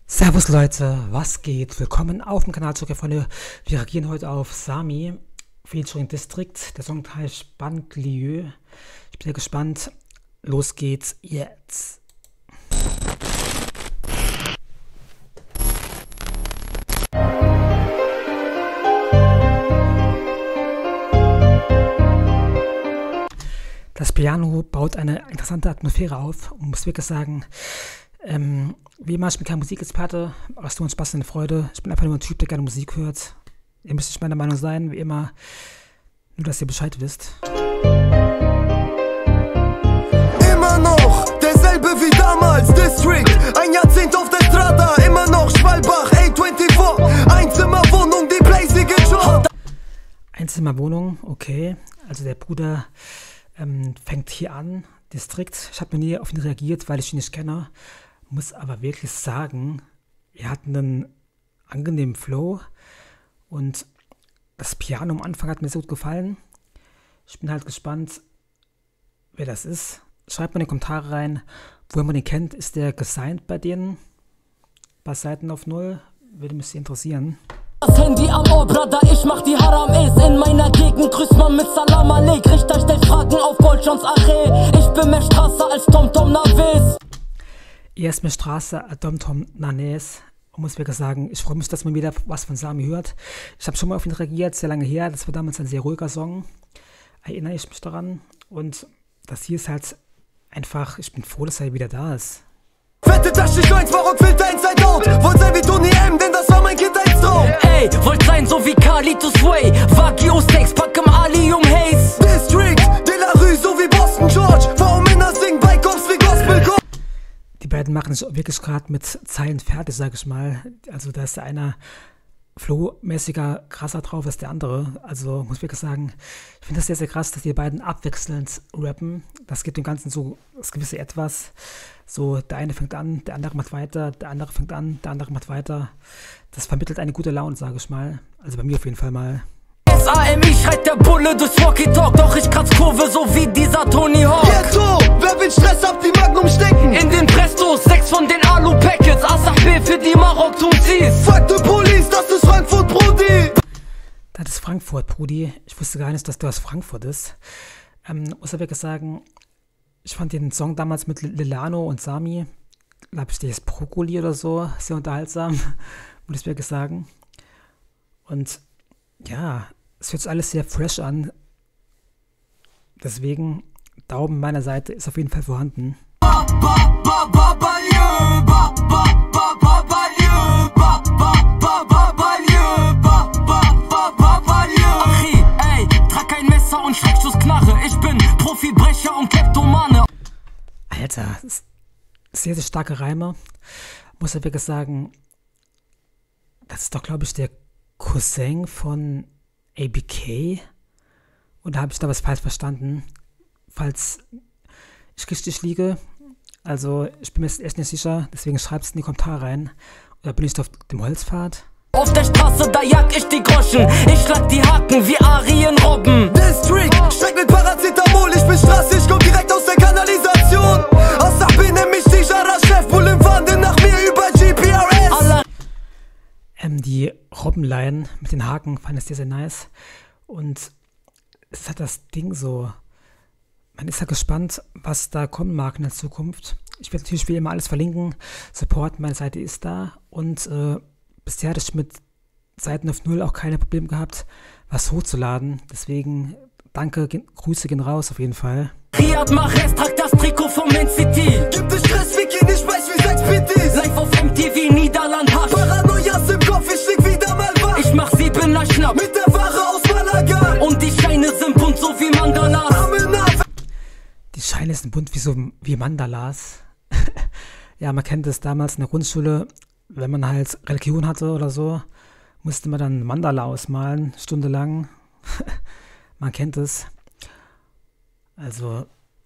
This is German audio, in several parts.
Servus Leute, was geht? Willkommen auf dem Kanal zurück, Freunde. Wir reagieren heute auf Sami featuring District. Der Song heißt Banlieue. Ich bin sehr gespannt. Los geht's jetzt. Das Piano baut eine interessante Atmosphäre auf und muss wirklich sagen, wie immer, ich bin kein Musikexperte, aber es tut Spaß und Freude. Ich bin einfach nur ein Typ, der gerne Musik hört. Ihr müsst nicht meiner Meinung sein, wie immer. Nur, dass ihr Bescheid wisst. Immer noch derselbe wie damals, District. Ein Jahrzehnt auf der Strada, immer noch Schwalbach, A24. Einzimmerwohnung, die blasige Job. Einzimmerwohnung, okay. Also der Bruder fängt hier an, District. Ich habe noch nie auf ihn reagiert, weil ich ihn nicht kenne. Muss aber wirklich sagen, er hat einen angenehmen Flow und das Piano am Anfang hat mir so gut gefallen. Ich bin halt gespannt, wer das ist. Schreibt mal in die Kommentare rein, woher man den kennt. Ist der gesigned bei denen? Bei Seiten auf Null? Würde mich sehr interessieren. Das Handy am Ohr, Brother, ich mach die Haram ist. In meiner Gegend grüßt man mit Salam Aleik. Richter stellt Fragen auf Bolschons Ache. Ich bin mehr Straße als TomTom Navis. Er ist mehr Straße als TomTom Navis. Und muss wirklich sagen, ich freue mich, dass man wieder was von Sami hört. Ich habe schon mal auf ihn reagiert, sehr lange her. Das war damals ein sehr ruhiger Song. Erinnere ich mich daran. Und das hier ist halt einfach, ich bin froh, dass er wieder da ist. Fette Tasche, Joints, Barockfilter, Inside Out. Wollt sein wie Tony M, denn das war mein Kindheitstraum. Ey, wollt sein so wie Carlitos Way. Wagyu Steaks, pack'm Ali Haze. District, De La Rue, so wie Boston George. Warum Männer singen bei Cops wie Gospel. Die beiden machen es wirklich gerade mit Zeilen fertig, sag ich mal. Also da ist der eine flowmäßiger krasser drauf als der andere. Also muss ich wirklich sagen, ich finde das sehr, sehr krass, dass die beiden abwechselnd rappen. Das gibt dem Ganzen so das gewisse Etwas. So, der eine fängt an, der andere macht weiter, der andere fängt an, der andere macht weiter. Das vermittelt eine gute Laune, sage ich mal. Also bei mir auf jeden Fall mal. SAMI schreit der Bulle durchs Walkie-Talk. Doch ich kratz Kurve, so wie dieser Tony Hawk. Ghetto, wer will Stress, ab die Magnum stecken. In den Prestos, 6 von den Alu-Packets. Asach B für die Marok-Tunzis. Fuck the police, das ist Frankfurt, Brudi. Das ist Frankfurt, Brudi. Ich wusste gar nicht, dass das aus Frankfurt ist. Muss aber wirklich sagen, ich fand den Song damals mit Lilano und Sami, glaube ich, der ist Brokkoli oder so, sehr unterhaltsam, muss ich wirklich sagen. Und ja, es hört sich alles sehr fresh an. Deswegen, Daumen meiner Seite ist auf jeden Fall vorhanden. Und Schreckschussknarre, ich bin Profibrecher und Kleptomane. Alter, sehr, sehr starke Reime. Muss ja wirklich sagen, das ist doch, glaube ich, der Cousin von ABK. Oder habe ich da was falsch verstanden? Falls ich richtig liege, also ich bin mir echt nicht sicher, deswegen schreibt es in die Kommentare rein. Oder bin ich da auf dem Holzpfad? Auf der Straße, da jag ich die Groschen. Ich schlag die Haken wie Arienrobben. District, steck mit Paracetamol. Ich bin Straße, ich komm direkt aus der Kanalisation. Aus Sabi nenn mich die Jara-Chef. Boulevard nach mir über GPRS. Die Robbenlein mit den Haken fand ich sehr, sehr nice. Und es hat das Ding so, man ist ja gespannt, was da kommen mag in der Zukunft. Ich werde natürlich wie immer alles verlinken. Support, meine Seite ist da. Und bisher hatte ich mit Seiten auf Null auch keine Probleme gehabt, was hochzuladen. Deswegen danke, Grüße gehen raus auf jeden Fall. Riyad Mahrez tragt das Trikot vom Man City. Gibt es Stress, Vicky, nicht weiß wie 6 PTs. Live auf MTV, Niederland, Hasch. Paranoias im Kopf, ich leg wieder mal wach. Ich mach 7er Schnapp Mit der Ware aus Malaga. und die Scheine sind bunt so wie Mandalas. Die Scheine sind bunt wie Mandalas. Ja, man kennt das damals in der Grundschule. Wenn man halt Religion hatte oder so, musste man dann Mandala ausmalen, stundenlang. Man kennt es. Also,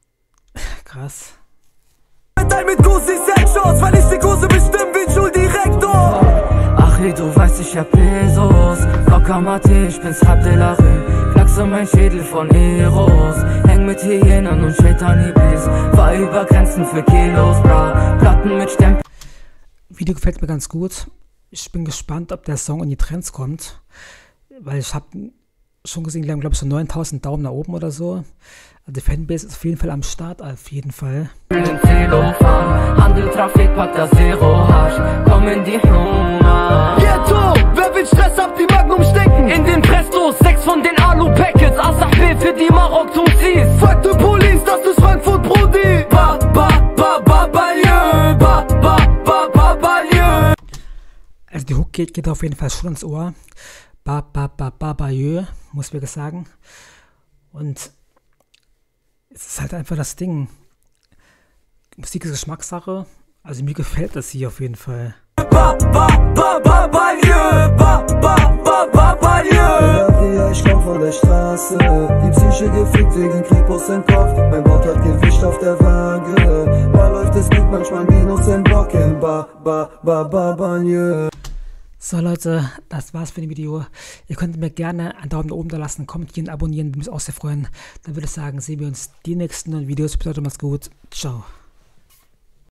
krass. Mit Gusi Sexshots, weil ich die Kurse bestimme wie Schuldirektor. Ach, du weißt, ich hab Pesos. Locker Mate, ich bin's Rab de la Rue. Knackse mein Schädel von Eros. Häng mit Hyänen und Shaitan Iblis. War über Grenzen für Kilos, bra. Platten mit Stempel. Video gefällt mir ganz gut. Ich bin gespannt, ob der Song in die Trends kommt, weil ich habe schon gesehen, die haben glaube ich so 9000 Daumen nach oben oder so. Also die Fanbase ist auf jeden Fall am Start, auf jeden Fall. Handel, Trafik, packt das Zero Hasch, komm in die Hunger. Ghetto, wer will Stress, ab die Magnum stecken. In den Prestos, 6 von den Alu-Packets, Asach B für die Marok-Tuzis. Fuck the Police, das ist Frankfurt, Brudi. Ba, ba, ba, ba, Banlieue. Ba, ba, ba, ba, Banlieue. Also die Hook geht auf jeden Fall schon ins Ohr. Ba, ba, ba, ba, Bayeux, muss ich wirklich sagen. Und es ist halt einfach das Ding. Musik ist Geschmackssache. Also mir gefällt das hier auf jeden Fall. Ba, ba, ba, ba, Banlieue. Ba, ba, ba, ba, Banlieue. Ja, ich komm von der Straße. Die Psyche gefickt wegen Kripos im Kopf. Mein Bock hat Gewicht auf der Waage. Mal läuft es gut, manchmal Minus im Blocken. Ba, ba, ba, ba, Banlieue. So Leute, das war's für das Video. Ihr könnt mir gerne einen Daumen nach oben da lassen, kommentieren, abonnieren, würde mich auch sehr freuen. Dann würde ich sagen, sehen wir uns die nächsten Videos. Bis dahin, macht's gut. Ciao.